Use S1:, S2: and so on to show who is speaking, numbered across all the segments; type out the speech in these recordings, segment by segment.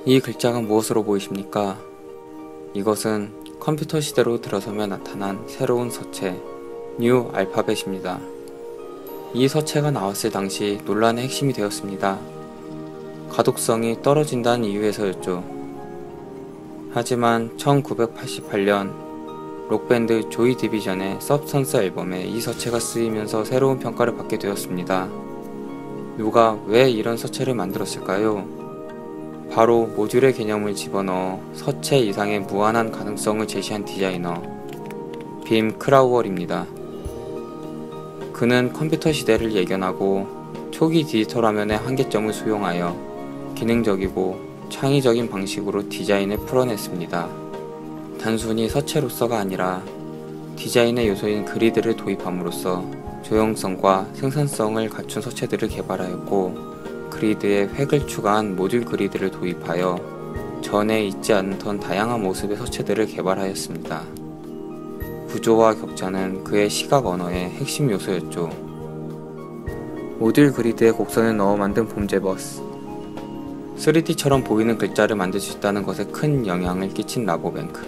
S1: 이 글자가 무엇으로 보이십니까? 이것은 컴퓨터 시대로 들어서며 나타난 새로운 서체, 뉴 알파벳입니다. 이 서체가 나왔을 당시 논란의 핵심이 되었습니다. 가독성이 떨어진다는 이유에서였죠. 하지만 1988년 록밴드 조이 디비전의 서브스턴스 앨범에 이 서체가 쓰이면서 새로운 평가를 받게 되었습니다. 누가 왜 이런 서체를 만들었을까요? 바로 모듈의 개념을 집어넣어 서체 이상의 무한한 가능성을 제시한 디자이너 빔 크라우얼입니다. 그는 컴퓨터 시대를 예견하고 초기 디지털 화면의 한계점을 수용하여 기능적이고 창의적인 방식으로 디자인을 풀어냈습니다. 단순히 서체로서가 아니라 디자인의 요소인 그리드를 도입함으로써 조형성과 생산성을 갖춘 서체들을 개발하였고, 그리드에 획을 추가한 모듈 그리드를 도입하여 전에 있지 않던 다양한 모습의 서체들을 개발하였습니다. 구조와 격자는 그의 시각 언어의 핵심 요소였죠. 모듈 그리드에 곡선을 넣어 만든 봄제버스, 3D처럼 보이는 글자를 만들 수 있다는 것에 큰 영향을 끼친 라보뱅크.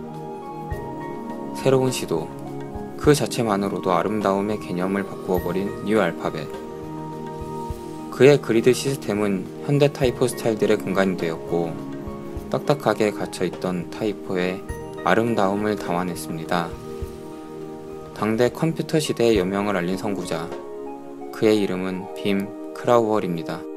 S1: 새로운 시도, 그 자체만으로도 아름다움의 개념을 바꾸어버린 뉴 알파벳. 그의 그리드 시스템은 현대 타이포 스타일들의 근간이 되었고, 딱딱하게 갇혀있던 타이포의 아름다움을 담아냈습니다. 당대 컴퓨터 시대의 여명을 알린 선구자, 그의 이름은 빔 크라우얼입니다.